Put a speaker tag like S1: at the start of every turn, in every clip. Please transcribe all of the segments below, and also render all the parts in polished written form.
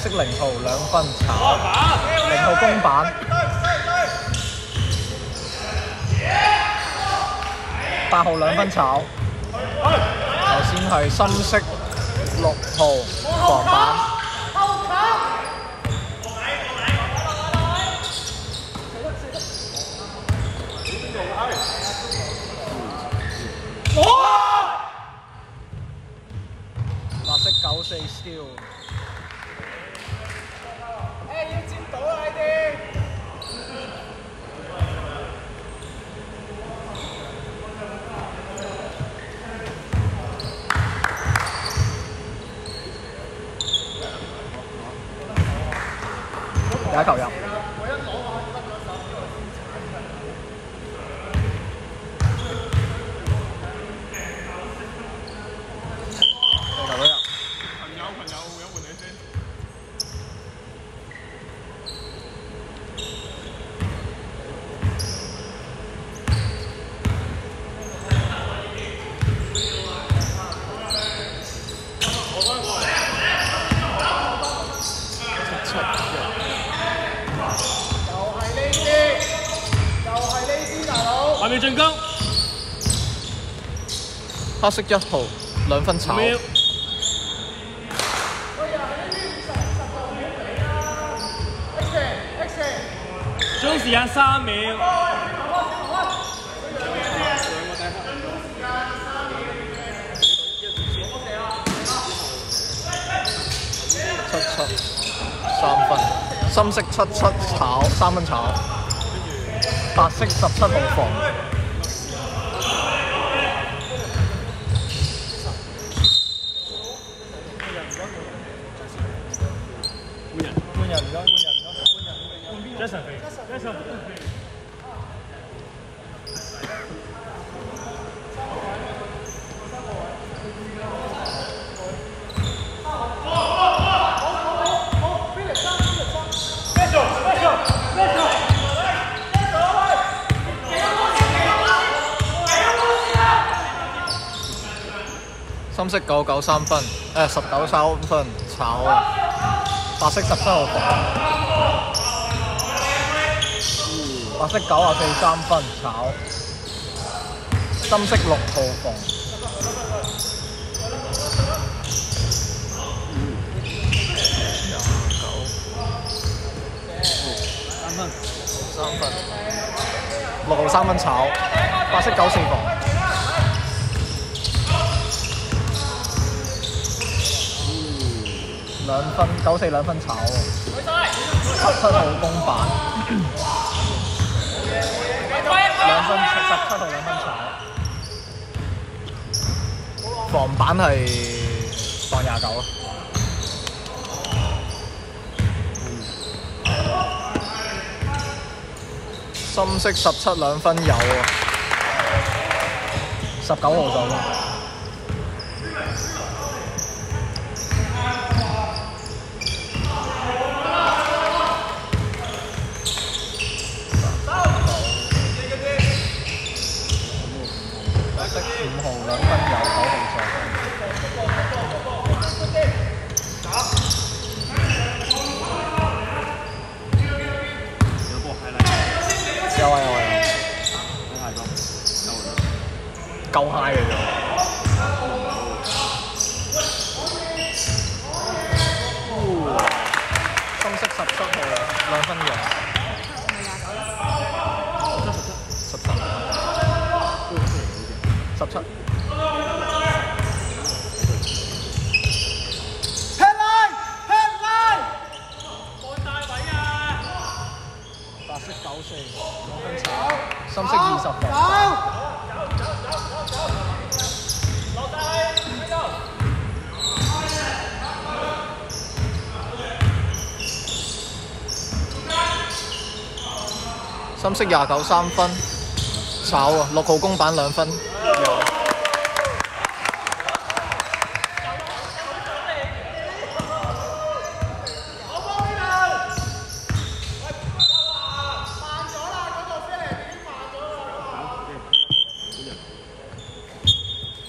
S1: 色0號2分炒，0號公板。8號2分炒，頭先係深色6號防板。白色94 steal。
S2: 要接到啊！你哋。
S1: 第一球入。
S3: 下面進攻，
S1: 黑色1號2分炒，
S3: 總時間3秒。
S1: 77 3分，深色77炒3分炒，白色17號防。換人唔該，Jason 深色99 3分，19 3分炒，白色17號防，白色94 3分炒，深色6號防。3分，6號3分炒，白色94防。2分94 2分炒，17號公板，2分17號2分炒，防板係防29啊。深色17 2分有啊，19號走。5號2分有9號上。有啊有啊有。夠 high 嘅啫。深色17號2分贏。17。白色94 2分炒，深色20防。深色29 3分炒啊，6號公板2分。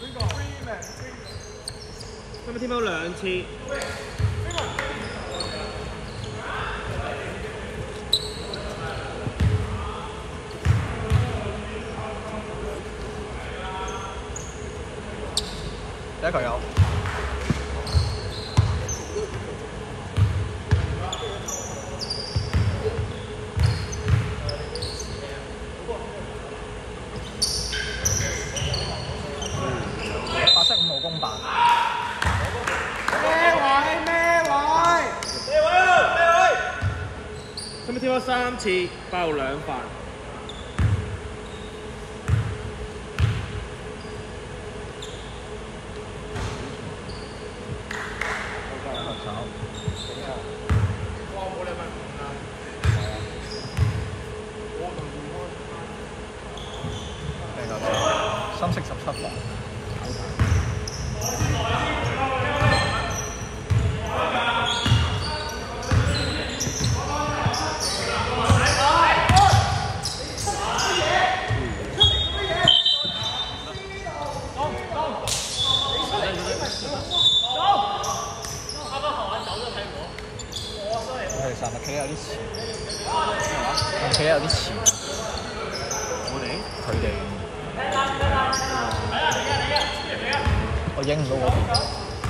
S3: 今日添咗2次。
S1: 一球有。白色5號公板。
S3: 今日跳咗3次，包2飯。
S1: 深色17房。其實咪企有啲似，企有啲似。佢哋，我影唔到嗰邊。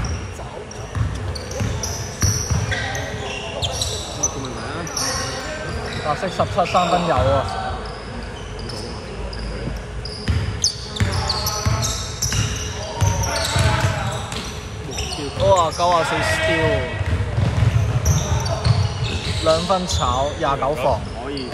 S1: 白色17 3分有啊！哇，94 steal， 2分炒29防。
S3: 可以。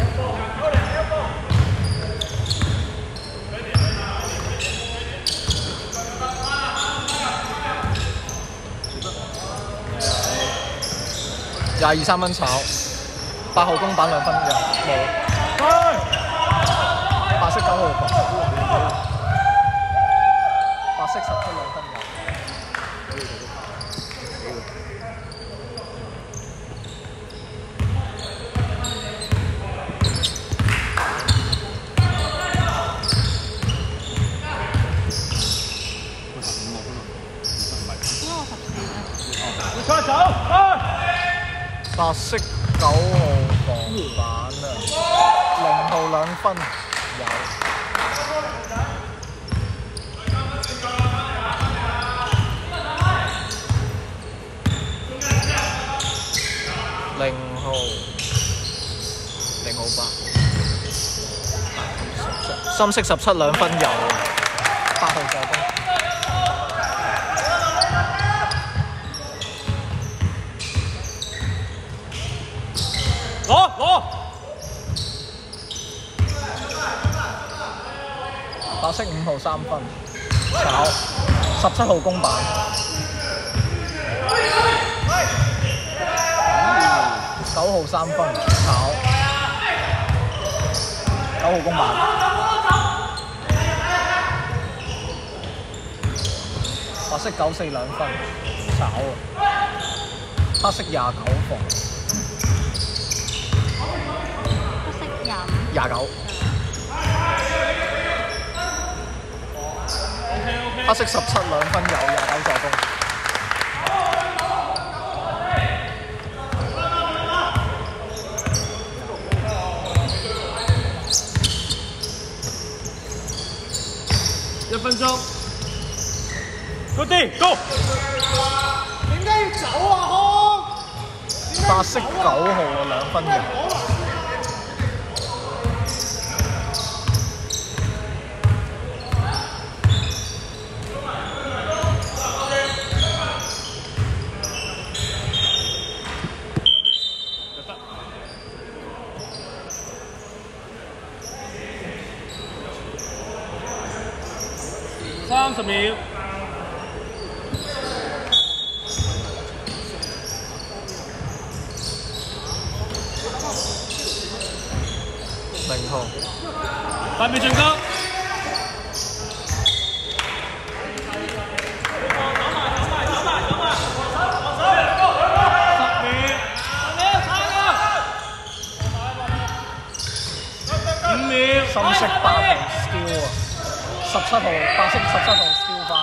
S1: 22 3分炒，8號公板2分有冇？白色9號防，白色17 2分有。白色9號防板啊，0號2分有。0號8，深色17 2分有，8號助攻。
S3: 攞！
S1: 白色5號3分，炒17號公板，9號3分，炒9號公板，白色94 2分，炒黑色29防。29，黑色17 2分有29助攻。
S3: 1分鐘 ，Go D，Go！
S2: 點解要走啊，康？
S1: 白色9號2分有。
S3: 30秒。
S1: 0號
S3: 8秒進攻。5秒。
S1: 深色8號 skill 啊，17號白色17號 skill 翻。